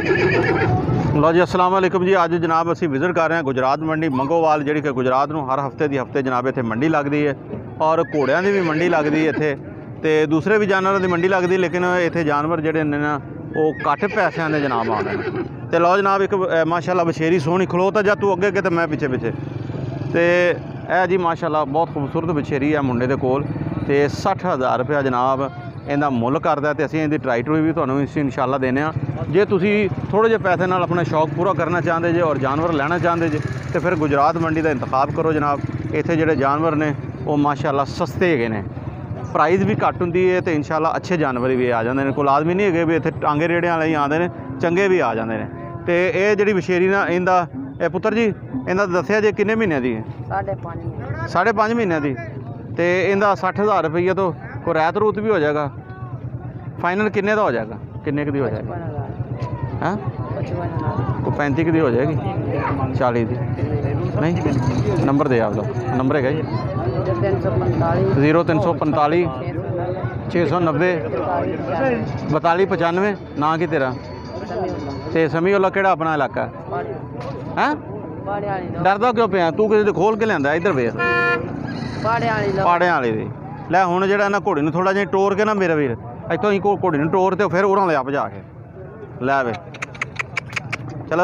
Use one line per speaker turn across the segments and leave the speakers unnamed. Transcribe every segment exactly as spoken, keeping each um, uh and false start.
लो जी अस्सलाम वालेकुम जी। अज जनाब असी विजिट कर रहे हैं गुजरात मंडी मंगोवाल, जी कि गुजरात में हर हफ्ते की हफ्ते जनाब इत्थे मंडी लगती है और घोड़ियां की भी मंडी लगती है इत्थे, ते दूसरे भी जानवरों की मंडी लगती, लेकिन इत्थे जानवर जिहड़े ने ना वो घट पैसों के जनाब आते हैं। तो लो जनाब एक माशाल्लाह बछेरी सोहनी खलो तो जा तू अगे अगे तो मैं पिछे पिछे, तो यह जी माशाल्लाह बहुत खूबसूरत बछेरी है मुंडे दे कोल, ते सठ हज़ार रुपया जनाब इहदा मुल करदा, ते असीं इहदी ट्राई ट्रूई भी तुहानूं इस इंशाल्लाह देने आ। जे तुसी थोड़े जे पैसे नाल अपना शौक पूरा करना चाहते जे और जानवर लेना चाहते जे तो फिर गुजरात मंडी का इंतखाब करो जनाब। इत्थे जिहड़े जानवर ने वो माशाल्लाह सस्ते है ने, प्राइस भी घट हुंदी है, तो इंशाल्लाह अच्छे जानवर भी आ जाते हैं। कोई आदमी नहीं है भी इत्थे टांगे रेड़े वाले ही आते हैं, चंगे भी आ जाते हैं। तो ये जिहड़ी बछेरी ना इहदा पुत्र जी इहदा दस्सिया जे किन्ने महीने दी? साढ़े पाँच साढ़े पाँच महीने दी। तो इहदा सठ हज़ार रुपये तो कोई रैत रूत भी हो जाएगा? फाइनल किन्ने का हो जाएगा? किन्ने की हो जाएगा? हाँ को पैंती की हो जाएगी? चाली की नहीं? नंबर दे आपका नंबर है जी जीरो तीन सौ पंताली छे सौ नब्बे बताली पचानवे। ना कि तेरा ते समी वाला केड़ा अपना इलाका है? डरदा क्यों पिया तू? किसी खोल के लिया इधर वेख पाड़े वाले दी लै हुण जिहड़ा ना घोड़ी नूं थोड़ा जिहा टोर के ना मेरा वीर इतों ही घोड़ी नूं टोर ते फिर उरां लिया भजा के लै वे चल।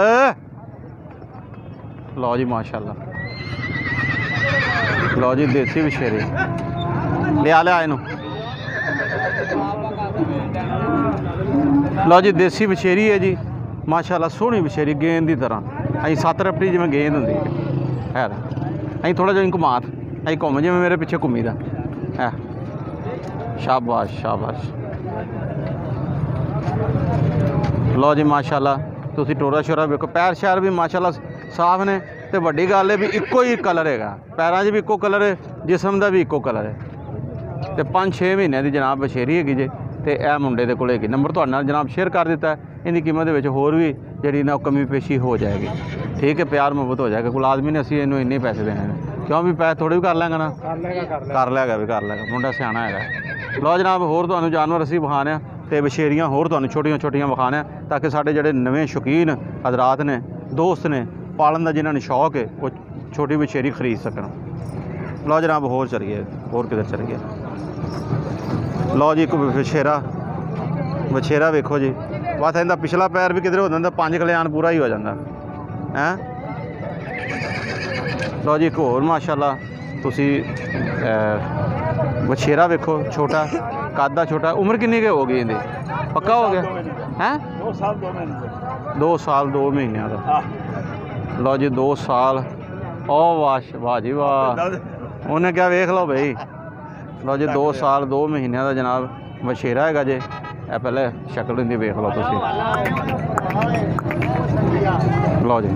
लो जी माशाल्लाह, लो जी देसी बछेरे लिया लिया इनू। लो जी देसी बछेरी है जी माशाल्लाह, सोहनी बछेरी गेंद की तरह, अं सत्त रपटी जिवें गेंद होंदी है, अं थोड़ा जिहा घुमात अं घूम जिवें मेरे पिछे घूमी दा है। शाबाश शाबाश। लो जी माशाल्लाह तुसी टोरा शोरा वेखो, पैर शैर भी माशाल्लाह साफ ने, तो वड्डी गल है भी इक्को ही कलर है, पैरों भी इक्को कलर है, जिसम का भी इक्को कलर है। तो पाँच छे महीने की जनाब बछेरी हैगी जे, तो यह मुंडे के कोल हैगी। नंबर तुहाडे नाल जनाब शेयर कर दिता है, इनकी कीमत के होर भी जी ना कमी पेशी हो जाएगी, ठीक है, प्यार मुहब्बत हो जाएगा। कोई आदमी ने असीं इन्हूं इन्ने पैसे देने ने, क्यों भी पैसे थोड़े भी कर लेंगे ना, कर लेगा भी कर लेगा, मुंडा सियाना है। लो जनाब होर तुहानूं जानवर असीं विखाने ते बछेरियां होर तुहानूं छोटियां छोटियां विखाने, ताकि साडे जिहड़े नवें शौकीन हजरात ने दोस्त ने पालन का जिन्होंने शौक है वो छोटी बछेरी खरीद सकन। लो जनाब होर चलिए, होर किधर चलिए। लो जी एक बछेरा बछेरा वेखो जी, बस इनका पिछला पैर भी किधर हो जाता, पाँच कल्याण पूरा ही हो जाता है। लो जी एक होर माशाल्लाह तुसी बछेरा वेखो, छोटा कद छोटा, उम्र कितनी के हो गई इनकी? पक्का हो गया है? दो साल दो महीने दो साल दो महीने का। लो जी दो साल। ओ वाह वाह जी वाह, उन्हें क्या वेख लो भाई। लो जी दो साल दो महीने का जनाब बछेरा है जे, ए पहले शक्ल इनकी वेख लो तुसी। लो जी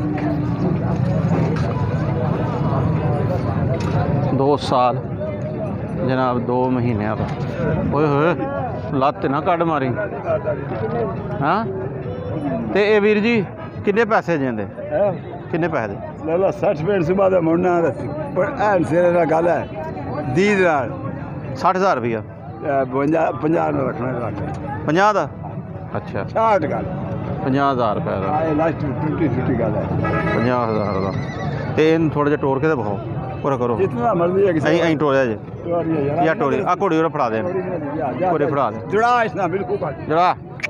दो साल जनाब दो महीने का। ओए होए लत्त ना कट मारी। हाँ तो ये वीर जी किन्ने पैसे देंदे? किन्ने पैसे दे? ले लो सठ पैंठ सुबह का मुड़ना पर सिरे गल है दीद नाल सठ हज़ार रुपया पंजाह रखना पंजाह का। अच्छा छाठ गल पंजाह हज़ार रुपये का टुटी टुटी गल है पंजाह हज़ार का। तो इन थोड़ा जिहा टोर के तो बखाओ पूरा करो जितना मर्जी है अं टोरिया जे या टोरी आ घोड़ी और फड़ा दे घोड़ी फड़ा दे जुड़ा इसना बिल्कुल जुड़ा।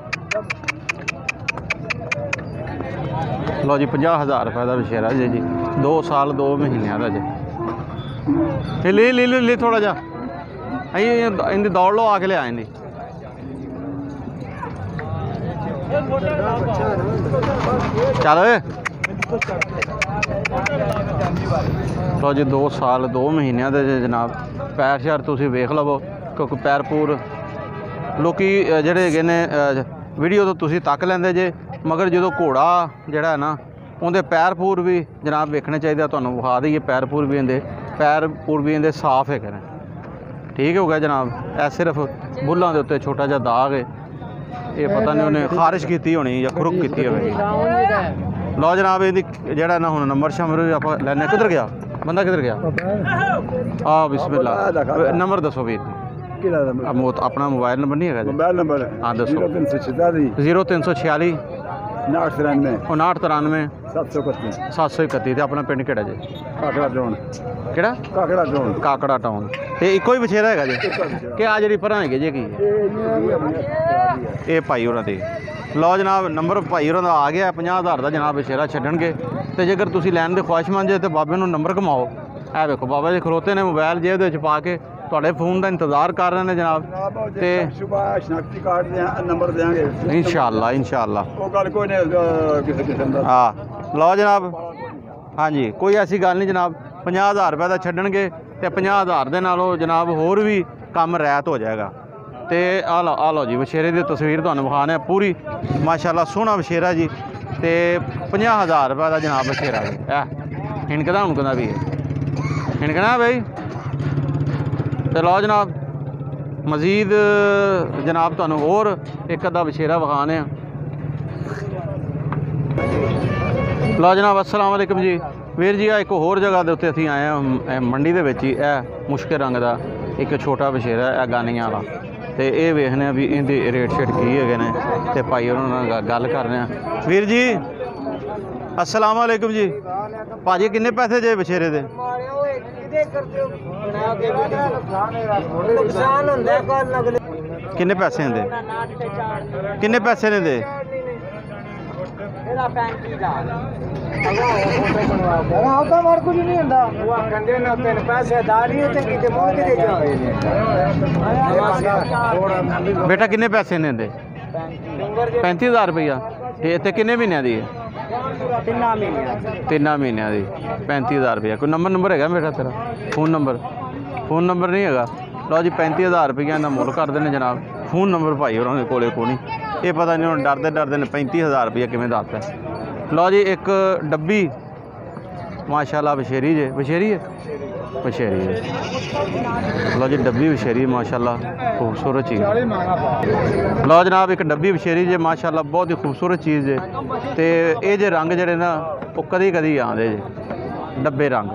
लो जी पंजाह हज़ार रुपये का बछेरा जी जी दो साल दो महीने का जी। ले ले ले ले थोड़ा जा इनकी दौड़ लो आके लिया इनकी। चल लो जी दो साल दो महीनों के जनाब पैर शैर तुसी वेख लवो, क्योंकि पैर पूर लोकी जिहड़े हैगे ने वीडियो तो तुसी तक लेंदे जे, मगर जो घोड़ा जिहड़ा है ना उनके पैर पूर भी जनाब वेखने चाहिए। तुहानूं विखा दईए पैर पूर भी इहदे पैर पूर भी इहदे साफ है, ठीक हो गया जनाब। ए सिर्फ बुल्लां दे उत्ते छोटा जिहा दाग है, ये पता नहीं उन्हें खारिश की होनी या खुरुक की होगी। लो जनाब ये जरा ना हुण नंबर शंबर आप लैने, किधर गया बंदा किधर गया? हाँ बिस्मिल्लाह नंबर दसो वीर अपना मोबाइल नंबर नहीं है? मोबाइल नंबर हाँ दसो जीरो तीन सौ छियाली
नाठ तिरानवे
उनाहठ तिरानवे
सत्त सौ इकत्ती
सत्त सौ इकत्ती। ते अपना पिंड केड़ा जी?
काकड़ा जोन
केड़ा?
Kakra zone
Kakra town. ते इको ही बछेरा है जी कि आ जी भरा है जी की ये भाई होर दी? लो जनाब नंबर भाई होर आ गया पचास हज़ार का जनाब बछेरा छड्डणगे। तो जेकर तुसीं लैण दे ख्वाहिशमंद जे तो बाबे नूं नंबर घुमाओ। ए वेखो बाबा जी खलोते ने मोबाइल जेब दे विच पा के तुहाडे फोन का इंतजार कर रहे हैं जनाब। तो
सुबह शनाख्ती कार्ड नंबर देंगे
इंशाअल्लाह इंशाअल्लाह।
वो गल कोई नहीं किसी किस्म दा।
हाँ लो जनाब हाँ जी कोई ऐसी गल नहीं जनाब। पचास हज़ार रुपये का छड्डणगे तो पचास हज़ार के नालों जनाब होर भी कम रैत हो जाएगा। तो आ लो आ लो जी बछेरे की तस्वीर तुहानूं विखाने पूरी माशाअल्लाह सोहना बछेरा जी। तो पचास हज़ार रुपये का जनाब बछेरा जी ऐ हिणकदा हुणकदा भी हिणकना भाई। तो लो जनाब मजीद जनाब तुहानूं होर एक अद्धा बछेरा विखाने। लो जनाब अस्सलाम वालेकुम जी वीर जी। आ एक होर जगह के उत्ते असीं आए हैं मंडी दे विच ही। ए मुश्किल रंग का एक छोटा बछेरा है गानियां वाला। तो ये वेखने भी इहदे रेट शेट की है ने। तो भाई उन्होंने नाल गल करने वीर जी अस्सलाम वालेकुम जी। भाजी किन्ने पैसे जे बछेरे दे? किन्ने पैसे दे? किन्ने पैसे ने दे? बेटा किन्ने पैसे ने दे? पैंती हज़ार रुपया। इतने किन्ने महीनों की है? तिना महीनों की पैंती हज़ार रुपया। कोई नंबर नंबर है बेटा तेरा? फोन नंबर फोन नंबर नहीं है? लो जी पैंती हज़ार रुपया इन्हें मुल करते हैं जनाब। फोन नंबर भाई होर कोले को नहीं ये पता नहीं डरते डरते ने पैंती हज़ार रुपया किमें दसता है। लो जी एक डब्बी माशाल्लाह बछेरी जे बछेरी है बछेरी है। लो जी डब्बी बछेरी माशाल्लाह खूबसूरत चीज़। लो जनाब एक डब्बी बछेरी जे माशाल्लाह बहुत ही खूबसूरत चीज़ है। तो ये जे रंग जड़े ना वो कदी कदी आते जे डब्बे रंग।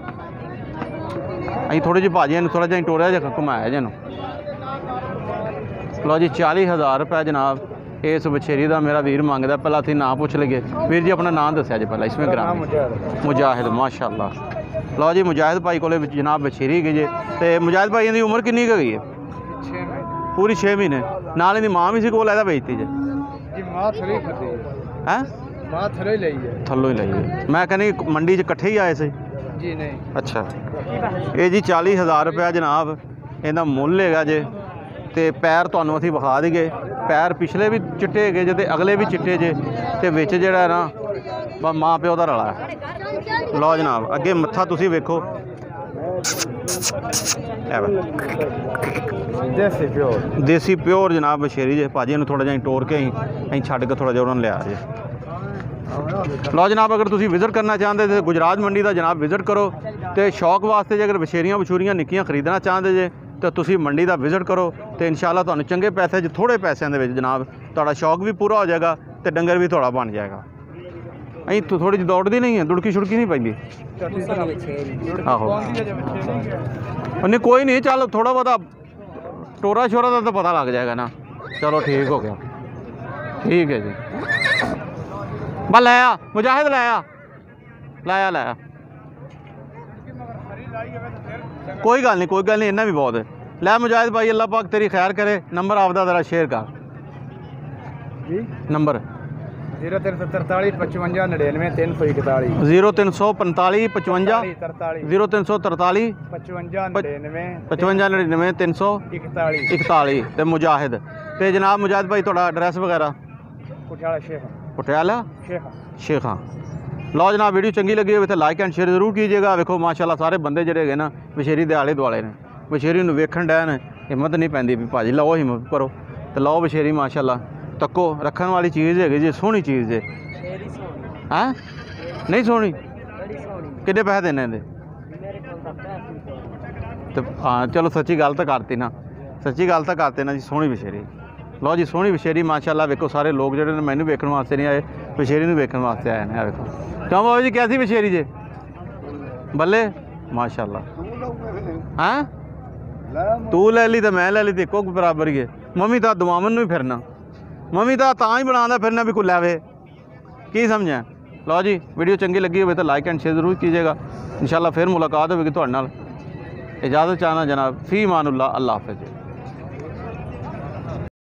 अं थोड़ी जी भाजी थोड़ा जहा टोरिया जहा घुमाया जन। लो जी चाली हज़ार रुपये जनाब इस बछेरी का मेरा वीर मंगता। पहला असीं नाम पुछ लगे वीर जी अपना नाम दसिया जी पहला इसमें ग्राम मुजाहिद माशाअल्लाह। लो जी मुजाहिद भाई को जनाब बछेरी गई जे। तो मुजाहिद भाई की उम्र कितनी गई है? पूरी छे महीने। नाल इहदी मां भी सी कोल ऐदा बेचती जे? हैं थल्लों ही लई है। मैं कहनी मंडी च कट्ठे ही आए थे जी? नहीं अच्छा ये जी चाली हज़ार रुपया जनाब इहदा मुल हैगा जे। तो पैर तुहानूं असीं विखा दईए। पैर पिछले भी चिट्टे है जे ते अगले भी चिट्टे जे। तो विच जिहड़ा ना बस माँ प्यो का रला है। लो जनाब अगे मत्था तुसीं वेखो देसी प्योर देसी प्योर जनाब बछेरी जे। भाजी इन्हूं थोड़ा जिहा टोर के अं छड्ड के थोड़ा जिहा उन्होंने लिया जे। लो जनाब अगर तुसीं विजिट करना चाहते तो गुजरात मंडी का जनाब विजिट करो। तो शौक वास्ते जे अगर बछेरियां बछूरियां निक्कियां खरीदना चाहते जे तो तुसीं मंडी का विजिट करो। तो इंशाअल्लाह तुहानूं चंगे पैसे च थोड़े पैसों के जनाब तुहाडा शौक भी पूरा हो जाएगा। तो डंगर भी थोड़ा बन जाएगा। अं तो थोड़ी जी दौड़ती नहीं है दुड़की छुड़की नहीं पैंदी आहो नहीं कोई नहीं चल थोड़ा बहुत टोरा शोरा का तो पता लग जाएगा ना। चलो ठीक हो गया ठीक है जी। बस लाया मुजाहिद लाया लाया लाया कोई गल नहीं कोई गल नहीं इन्ना भी बहुत है। लै मुजाहिद भाई अल्लाह पाक तेरी खैर करे। नंबर आपदा जरा शेयर कर जी। नंबर
जीरो तीन सौ तरताली पचवंजा नड़िनवे तीन सौ इकताली
जीरो तीन सौ पैंताली पचवंजा जीरो तीन सौ तरताली
पचवंजा नड़िनवे
पचवंजा नड़िनवे तीन सौ
इकताली
इकताली। तो मुजाहिद तो जनाब मुजाहिद भाई थोड़ा एड्रैस वगैरह?
पटियाला शेखा
पटियाला
शेखा
शेखा। लो जनाब वीडियो चंगी लगी हो तो लाइक एंड शेयर जरूर कीजिएगा। वेखो माशाल्लाह सारे बंदे जिहड़े है ना बछेरी दे आले दुआले ने बछेरी नूं वेखण डैन हिम्मत नहीं पैंदी भी भाजी लो हिम्मत करो। तो लो बछेरी माशाल्लाह तक्को रखन वाली चीज़ है जी सोहनी चीज़ है। हैं नहीं सोहनी किन्ने पैसे देने दे? तो हाँ चलो सच्ची गल तो करती ना सच्ची गल तो करते ना जी सोहनी बछेरी। लो जी सोहनी बछेरी माशाल्लाह वेखो सारे लोग जिहड़े ने मैनूं वेखण वास्ते नहीं आए बछेरी नूं वेखण वास्ते आए ने। वेखो क्यों बाबा जी कैसी बछेरी जे? बल्ले माशाल्लाह। हैं तू ले ली तो मैं ले ली तो इको बराबर ही है। मम्मी तो दुआवन भी फिरना मम्मी तो तां ही बनाता फिरना भी कोई लैवे की समझें। लो जी, वीडियो चंगी लगी हो तो लाइक एंड शेयर जरूर कीजिएगा। इंशाल्लाह फिर मुलाकात होगी तुहाडे नाल। इजाज़त चाहना जनाब, फ़ी मानुल्लाह, अल्लाह हाफ़िज़।